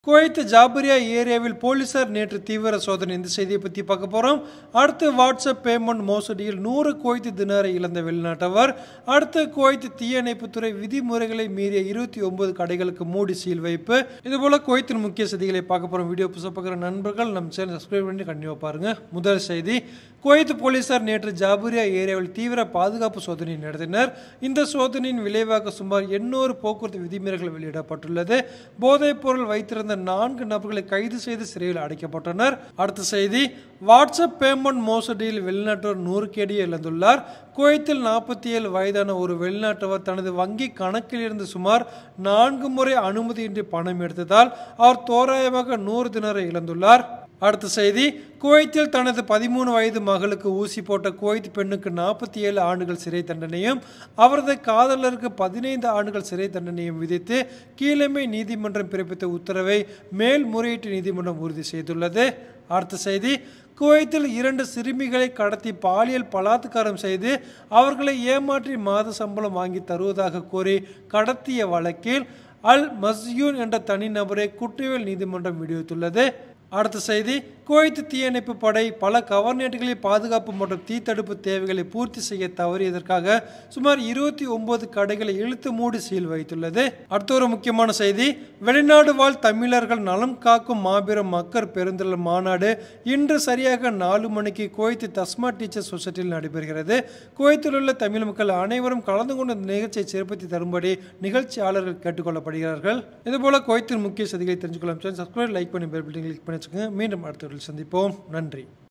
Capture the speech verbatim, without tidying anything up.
Kuwait ஜாபரியா ஏரியாவில் போலீசார் நேற்று தீவிர சோதனை. இந்த செய்தியை பற்றி பார்க்க போகிறோம். அடுத்து வாட்ஸ்அப் பேமெண்ட் மோசடியில் நூறு குவைத் தினாரை இழந்த வெளிநாட்டவர். அடுத்து குவைத் தீயணைப்புத்துறை விதிமுறைகளை மீறிய இருபத்தி ஒன்பது கடைகளுக்கு மூடி சீல் வைப்பு. இதுபோல குவைத்தின் முக்கிய செய்திகளை பார்க்க போகிறோம். வீடியோ புதுசாக பார்க்குற நண்பர்கள் நம்ம சேனல் சப்ஸ்கிரைப் பண்ணி கண்டிப்பாக பாருங்கள். முதல் செய்தி, குவைத் போலீசார் நேற்று ஜாபரியா ஏரியாவில் தீவிர பாதுகாப்பு சோதனை நடத்தினர். இந்த சோதனையின் விளைவாக சுமார் எண்ணூறு போக்குவரத்து விதிமுறைகள் வெளியிடப்பட்டுள்ளது. போதைப் பொருள் வைத்திருந்த நான்கு நபர்களை கைது செய்து சிறையில் அடைக்கப்பட்டனர். அடுத்த செய்தி, வாட்ஸ்அப் பேமெண்ட் மோசடியில் வெளிநாட்டவர் நூறு கேடியை இழந்துள்ளார். குவைத்தில் நாற்பத்தி ஏழு வயதான ஒரு வெளிநாட்டவர் தனது வங்கி கணக்கில் இருந்து சுமார் நான்கு முறை அனுமதியின்றி பணம் எடுத்ததால் அவர் தோராயமாக நூறு தினாரை இழந்துள்ளார். அடுத்த செய்தி, குவைத்தில் தனது பதிமூணு வயது மகளுக்கு ஊசி போட்ட குவைத் பெண்ணுக்கு நாற்பத்தி ஏழு ஆண்டுகள் சிறை தண்டனையும் அவரது காதலருக்கு பதினைந்து ஆண்டுகள் சிறை தண்டனையும் விதித்து கீழமை நீதிமன்றம் பிறப்பித்த உத்தரவை மேல்முறையீட்டு நீதிமன்றம் உறுதி செய்துள்ளது. அடுத்த செய்தி, குவைத்தில் இரண்டு சிறுமிகளை கடத்தி பாலியல் பலாத்காரம் செய்து அவர்களை ஏமாற்றி மாத சம்பளம் வாங்கி தருவதாக கூறி கடத்திய வழக்கில் அல் மஸ்யூன் என்ற தனிநபரை குற்றவியல் நீதிமன்றம் விடுவித்துள்ளது. அடுத்த செய்தி, குவைத் தீயணைப்பு படை பல கவர்னேட்டுகளில் பாதுகாப்பு மற்றும் தீத்தடுப்பு தேவைகளை பூர்த்தி செய்ய தவறியதற்காக சுமார் இருபத்தி ஒன்பது கடைகளை இழுத்து மூடி சீல் வைத்துள்ளது. அடுத்த ஒரு முக்கியமான செய்தி, வெளிநாடு வாழ் தமிழர்கள் நலம் காக்கும் மாபெரும் மக்கள் பெருந்திரள் மாநாடு இன்று சரியாக நாலு மணிக்கு குவைத் தஸ்மா டீச்சர் சொசைட்டியில் நடைபெறுகிறது. குவைத்தில் உள்ள தமிழ் மக்கள் அனைவரும் கலந்து கொண்ட நிகழ்ச்சியை சிறப்பித்து தரும்படி நிகழ்ச்சியாளர்கள் கேட்டுக்கொள்ளப்படுகிறார்கள். இதுபோல குவைத்தின் முக்கிய செய்திகளை தெரிஞ்சுக்கொள்ளும் சப்ஸ்கிரைப், லைக் பண்ணி பெல் பட்டனை கிளிக் பண்ணி வச்சுக்கோங்க. மீண்டும் அடுத்த சந்திப்போம். நன்றி.